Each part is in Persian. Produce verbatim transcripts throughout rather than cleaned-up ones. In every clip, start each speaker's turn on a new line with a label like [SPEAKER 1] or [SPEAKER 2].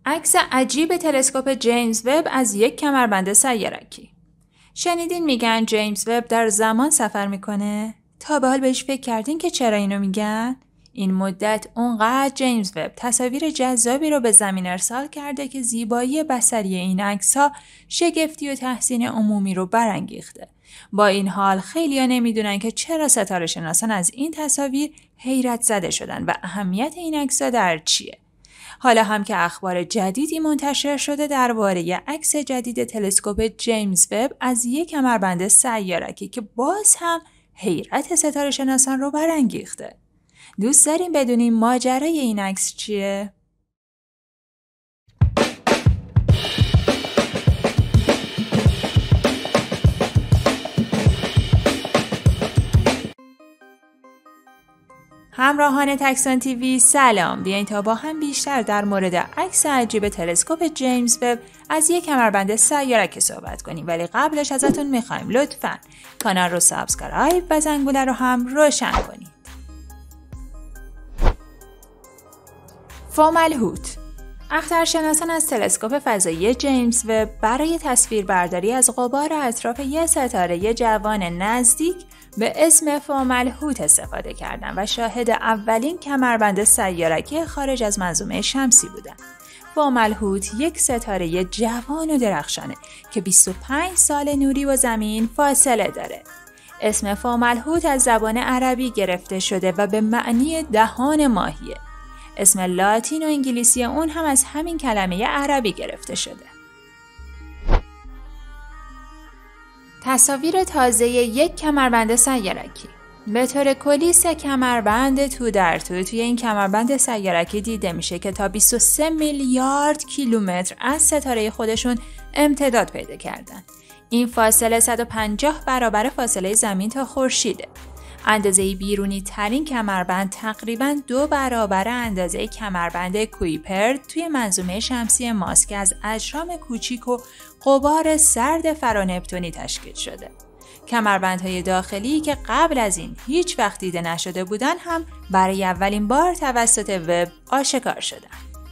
[SPEAKER 1] عکس عجیب تلسکوپ جیمز وب از یک کمربند سیارکی. شنیدین میگن جیمز وب در زمان سفر میکنه؟ تا به حال بهش فکر کردین که چرا اینو میگن؟ این مدت اونقدر جیمز وب تصاویر جذابی رو به زمین ارسال کرده که زیبایی بصری این عکس‌ها شگفتی و تحسین عمومی رو برانگیخته. با این حال خیلی‌ها نمیدونن که چرا ستاره شناسان از این تصاویر حیرت زده شدن و اهمیت این عکس‌ها در چیه. حالا هم که اخبار جدیدی منتشر شده درباره عکس جدید تلسکوپ جیمز وب از یک کمربند سیارکی که باز هم حیرت ستاره شناسان رو برانگیخته. دوست داریم بدونیم ماجرای این عکس چیه؟ همراهان تکسان تیوی سلام، بیاین تا با هم بیشتر در مورد عکس عجیب تلسکوپ جیمز وب از یک کمربند سیارکی صحبت کنیم، ولی قبلش ازتون میخوایم لطفاً کانال رو سابسکرایب و زنگوله رو هم روشن کنید. فومالهوت اخترشناسان از تلسکوپ فضایی جیمز وب برای تصویربرداری از غبار اطراف یک ستاره جوان نزدیک به اسم فومالهوت استفاده کردند و شاهد اولین کمربند سیارکی خارج از منظومه شمسی بودند. فومالهوت یک ستاره جوان و درخشانه که بیست و پنج سال نوری با زمین فاصله داره. اسم فومالهوت از زبان عربی گرفته شده و به معنی دهان ماهیه. اسم لاتین و انگلیسی اون هم از همین کلمه عربی گرفته شده. تصاویر تازه یک کمربند سیارکی. به طور کلی سه کمربند تو در تو توی این کمربند سیارکی دیده میشه که تا بیست و سه میلیارد کیلومتر از ستاره خودشون امتداد پیدا کردن. این فاصله صد و پنجاه برابر فاصله زمین تا خورشیده. اندازه بیرونی ترین کمربند تقریباً دو برابر اندازه کمربند کویپر توی منظومه شمسی ماست که از اجرام کوچیک و غبار سرد فرانپتونی تشکیل شده. کمربندهای داخلی که قبل از این هیچ وقت دیده نشده بودن هم برای اولین بار توسط وب آشکار شدن.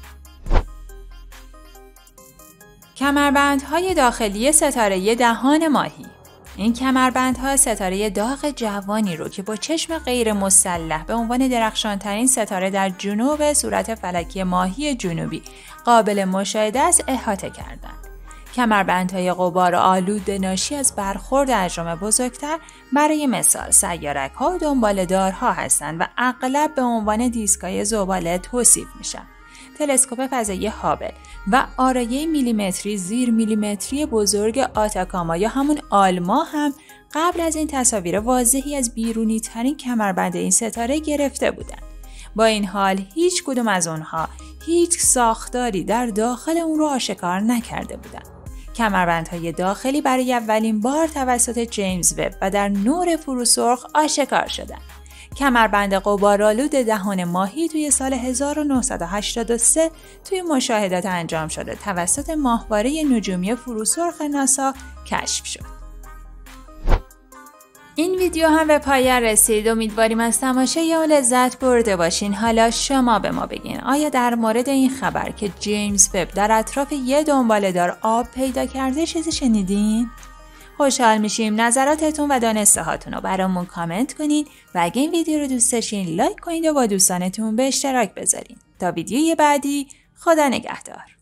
[SPEAKER 1] کمربندهای داخلی ستاره دهان ماهی. این کمربندها ستاره داغ جوانی رو که با چشم غیر مسلح به عنوان درخشانترین ستاره در جنوب صورت فلکی ماهی جنوبی قابل مشاهده است احاطه کردند. کمربندهای غبار آلود ناشی از برخورد اجرام بزرگتر برای مثال سیارک‌ها و دنباله‌دارها هستند و اغلب به عنوان دیسک‌های زباله توصیف میشن. تلسکوپ فضایی هابل و آرایه میلیمتری زیر میلیمتری بزرگ آتاکاما یا همون آلما هم قبل از این تصاویر واضحی از بیرونی ترین کمربند این ستاره گرفته بودند. با این حال هیچ کدوم از اونها هیچ ساختاری در داخل اون رو آشکار نکرده بودند. کمربندهای داخلی برای اولین بار توسط جیمز وب و در نور فروسرخ آشکار شدند. کمربند غبارآلود دهان ماهی توی سال هزار و نهصد و هشتاد و سه توی مشاهدات انجام شده توسط ماهواره نجومی فروسرخ ناسا کشف شد. این ویدیو هم به پایان رسید. امیدواریم از تماشای اون لذت برده باشین. حالا شما به ما بگین آیا در مورد این خبر که جیمز وب در اطراف یه دنباله‌دار آب پیدا کرده چیزی شنیدین؟ خوشحال میشیم نظراتتون و دانسته هاتون رو برامون کامنت کنین و اگه این ویدیو رو دوست داشتین لایک کنید و با دوستانتون به اشتراک بذارین. تا ویدیوی بعدی، خدا نگهدار.